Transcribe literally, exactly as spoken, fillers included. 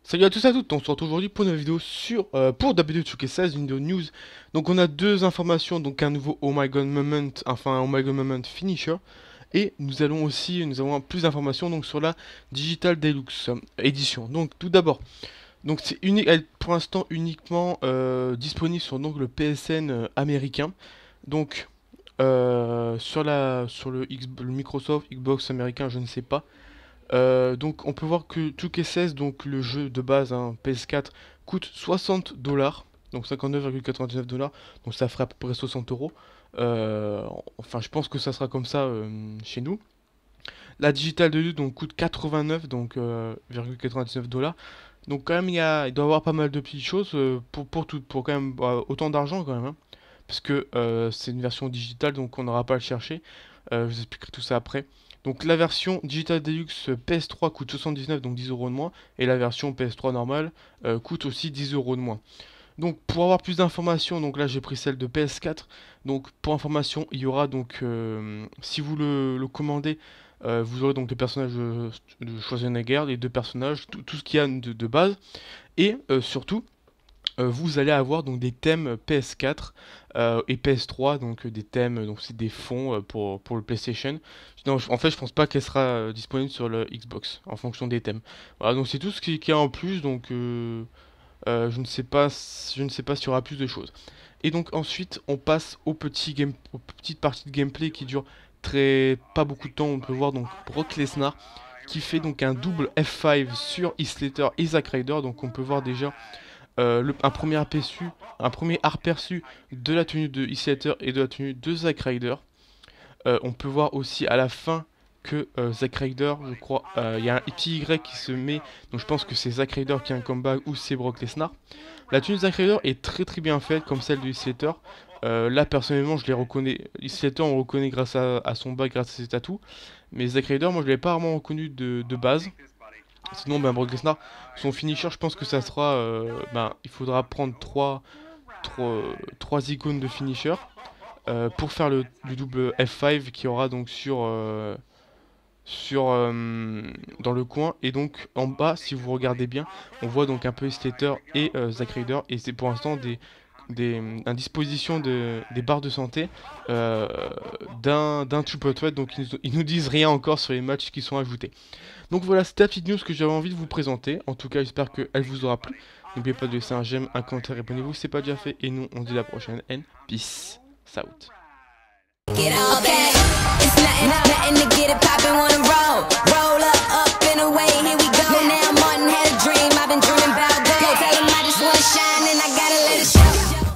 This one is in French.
Salut à tous et à toutes, on se retrouve aujourd'hui pour une vidéo sur euh, pour W deux K seize, une vidéo news. Donc on a deux informations, donc un nouveau Oh My God Moment, enfin un Oh My God Moment Finisher, et nous allons aussi, nous avons plus d'informations donc sur la Digital Deluxe édition. Donc tout d'abord, donc c'est unique, elle est pour l'instant uniquement euh, disponible sur donc le P S N euh, américain. Donc euh, sur la sur le, X, le Microsoft Xbox américain, je ne sais pas. Euh, donc on peut voir que deux K seize, donc le jeu de base, hein, P S quatre, coûte soixante dollars, donc cinquante-neuf virgule quatre-vingt-dix-neuf dollars, donc ça ferait à peu près soixante euros. Euh, enfin, je pense que ça sera comme ça euh, chez nous. La Digital Deluxe donc coûte quatre-vingt-neuf, donc euh, virgule quatre-vingt-dix-neuf dollars. Donc quand même il y a, il doit y avoir pas mal de petites choses euh, pour pour tout, pour quand même bah, autant d'argent quand même, hein, parce que euh, c'est une version digitale, donc on n'aura pas à le chercher. Euh, je vous expliquerai tout ça après. Donc la version Digital Deluxe P S trois coûte soixante-dix-neuf, donc dix euros de moins, et la version P S trois normale euh, coûte aussi dix euros de moins. Donc pour avoir plus d'informations, donc là j'ai pris celle de P S quatre. Donc pour information, il y aura donc euh, si vous le, le commandez, euh, vous aurez donc les personnages de, de Schwarzenegger, les deux personnages, tout, tout ce qu'il y a de, de base, et euh, surtout euh, vous allez avoir donc des thèmes P S quatre euh, et P S trois, donc euh, des thèmes, donc c'est des fonds euh, pour, pour le PlayStation. Non, je- en fait, je pense pas qu'elle sera euh, disponible sur le Xbox en fonction des thèmes. Voilà, donc c'est tout ce qui, qui est en plus, donc euh, euh, je ne sais pas, si- je ne sais pas s'il y aura plus de choses. Et donc ensuite, on passe au petit game, aux petites parties de gameplay qui durent très pas beaucoup de temps. On peut voir donc Brock Lesnar qui fait donc un double F cinq sur Heath Slater et Zack Ryder. Donc on peut voir déjà euh, le- un premier aperçu, un premier aperçu de la tenue de Heath Slater et de la tenue de Zack Ryder. Euh, on peut voir aussi à la fin que euh, Zack Ryder, je crois, euh, il y a un petit Y qui se met, donc je pense que c'est Zack Ryder qui a un comeback ou c'est Brock Lesnar. La tenue de Zack Ryder est très très bien faite, comme celle de Heath Slater. Euh, là personnellement je les reconnais, Heath Slater on le reconnaît grâce à, à son bac, grâce à ses tatous, mais Zack Ryder moi je l'avais pas vraiment reconnu de, de base. Sinon ben Brock Lesnar, son finisher je pense que ça sera, euh, ben, il faudra prendre trois trois icônes de finisher euh, pour faire le, le double F cinq qui aura donc sur, euh, sur euh, dans le coin, et donc en bas si vous regardez bien on voit donc un peu Slater et euh, Zack Ryder, et c'est pour l'instant des, des à disposition de, des barres de santé euh, d'un d'un triple threat, donc ils, ils nous disent rien encore sur les matchs qui sont ajoutés. Donc voilà, c'était la petite news que j'avais envie de vous présenter. En tout cas j'espère qu'elle vous aura plu. N'oubliez pas de laisser un j'aime, un commentaire, abonnez-vous si c'est pas déjà fait, et nous on se dit à la prochaine, and peace out. Get all that. It's nothing, nothing to get it poppin', wanna roll. Roll up, up and away, here we go. Now Martin had a dream, I've been dreaming about gold. Tell him I just wanna shine and I gotta let it show.